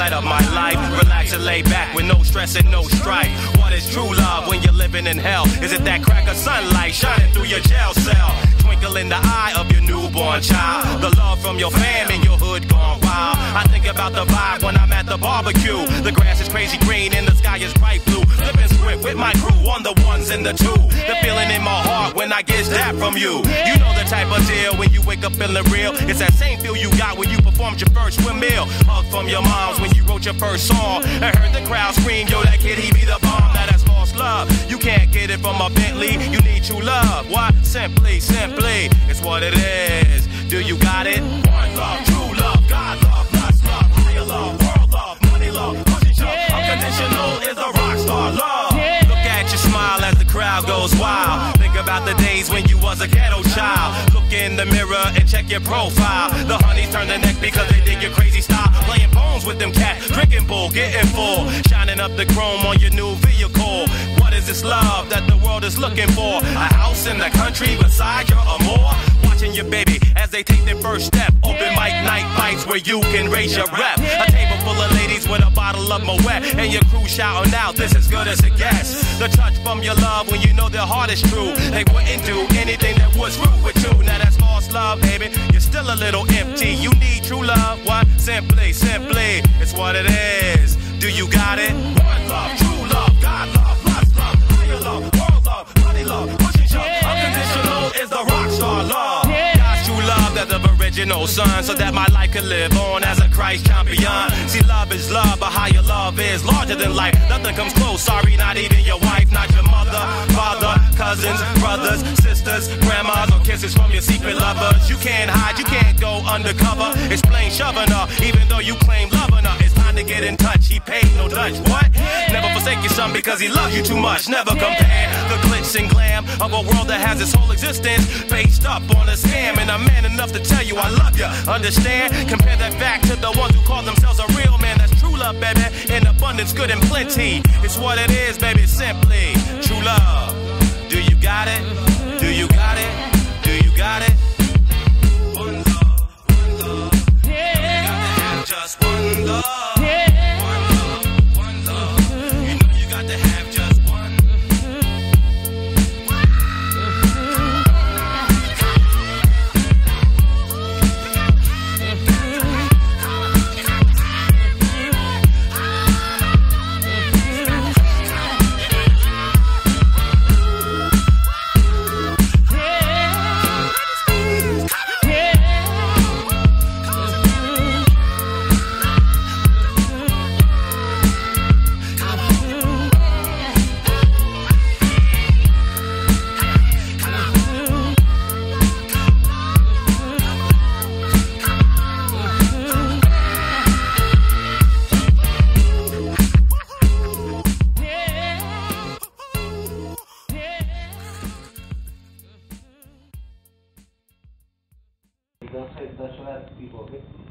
highlight of my life. Relax and lay back with no stress and no strife. What is true love when you're living in hell? Is it that crack of sunlight shining through your jail cell? Twinkle in the eye of your newborn child. The love from your fam in your hood gone wild. I think about the vibe when I'm at the barbecue. The grass is crazy green and the sky is bright blue. Flipping script with my crew on the ones and the two. The feeling in my heart when I get that from you. You know the type of deal when you wake up feeling real. It's that same feel you got when you performed your first swim meal. Hug from your moms when you wrote your first song. I heard the crowd scream, yo, that kid, he be the bomb. Now that's false love. You can't get it from a Bentley. You need true love. What? Simply, simply, it's what it is. Do you got it? One love, true love, God love, God's love, higher love, world love, money love, pushing shove. Unconditional is the rock star love. Look at you smile as the crowd goes wild. Think about the days when you was a ghetto child. Look in the mirror and check your profile. The honeys turn their neck because they dig your crazy style. Playing bones with them cats, drinking bull, getting full. Shining up the chrome on your new vehicle. What is this love that the world is looking for? A house in the country beside your amour. Watching your baby as they take their first step. Open mic night fights where you can raise your rep. A table full of ladies with a bottle of Moet. And your crew shouting out, this is good as it gets. The touch from your love when you know their heart is true. They wouldn't do anything that was rude with you. Now that's false love, baby. You're still a little empty. You need true love. What? Simply, simply, it's what it is. Do you got it? One love, true love, God love, love's love, higher love, world love, money love, pushing shove. Unconditional is the rock star love. God's true love, that's the original son, so that my life can live on as a Christ champion. See, love is love, but higher love is larger than life. Nothing comes close, sorry, not even your wife, not your mother, father, cousins, brothers, sisters, grandmas, or kisses from your secret lovers. You can't hide, you can't go undercover. It's plain shoving her, even though you claim loving her. It's time to get in touch, he paid no Dutch. What? Never forsake your son because he loves you too much. Never compare the glitz and glam of a world that has its whole existence based up on a scam. And I'm man enough to tell you I love you, understand? Compare that back to the ones who call themselves a real man. That's true love, baby, in abundance, good and plenty. It's what it is, baby, simply true love. Do you got it? Do you got it? Do you got it? One love, one love. Yeah. You got to have just one love. Yeah. One love, one love. You know you got to have just one. Don't show that to people, okay?